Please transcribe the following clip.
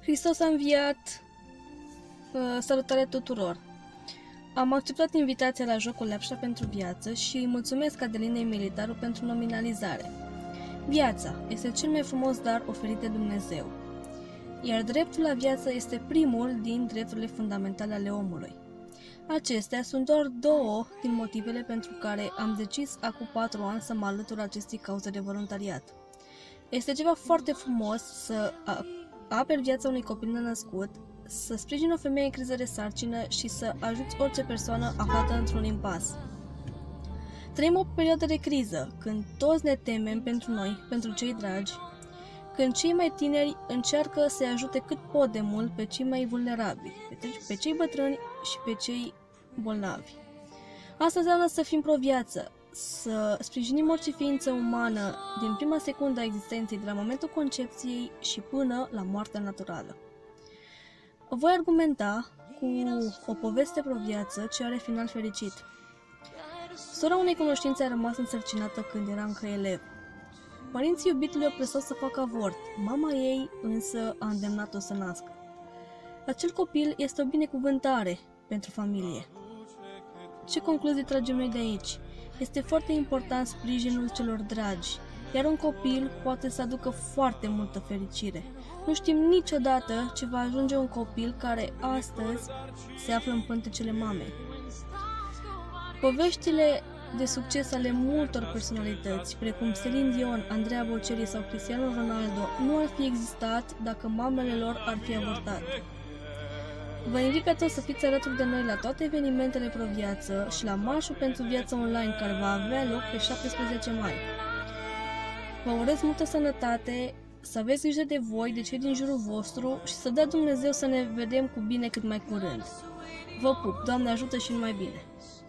Hristos a înviat! Salutare tuturor! Am acceptat invitația la jocul Lepșa pentru viață și îi mulțumesc Adelinei Militaru pentru nominalizare. Viața este cel mai frumos dar oferit de Dumnezeu, iar dreptul la viață este primul din drepturile fundamentale ale omului. Acestea sunt doar două din motivele pentru care am decis acum 4 ani să mă alătur acestei cauze de voluntariat. Este ceva foarte frumos să aperi viața unui copil nenăscut, să sprijini o femeie în criză de sarcină și să ajuți orice persoană aflată într-un impas. Trăim o perioadă de criză, când toți ne temem pentru noi, pentru cei dragi, când cei mai tineri încearcă să-i ajute cât pot de mult pe cei mai vulnerabili, pe cei bătrâni și pe cei bolnavi. Asta înseamnă să fim pro-viață, să sprijinim orice ființă umană din prima secundă a existenței, de la momentul concepției și până la moartea naturală. Voi argumenta cu o poveste pro-viață ce are final fericit. Sora unei cunoștințe a rămas însărcinată când era încă elev. Părinții iubitului o plăsau să facă avort, mama ei însă a îndemnat-o să nască. Acel copil este o binecuvântare pentru familie. Ce concluzii tragem noi de aici? Este foarte important sprijinul celor dragi, iar un copil poate să aducă foarte multă fericire. Nu știm niciodată ce va ajunge un copil care astăzi se află în pântecele mamei. Poveștile de succes ale multor personalități, precum Celine Dion, Andrea Bocelli sau Cristiano Ronaldo, nu ar fi existat dacă mamele lor ar fi avortat. Vă invit pe toți să fiți alături de noi la toate evenimentele pro-viață și la Marșul pentru Viață Online, care va avea loc pe 17 mai. Vă urez multă sănătate, să aveți grijă de voi, de cei din jurul vostru și să dea Dumnezeu să ne vedem cu bine cât mai curând. Vă pup, Doamne ajută și numai bine!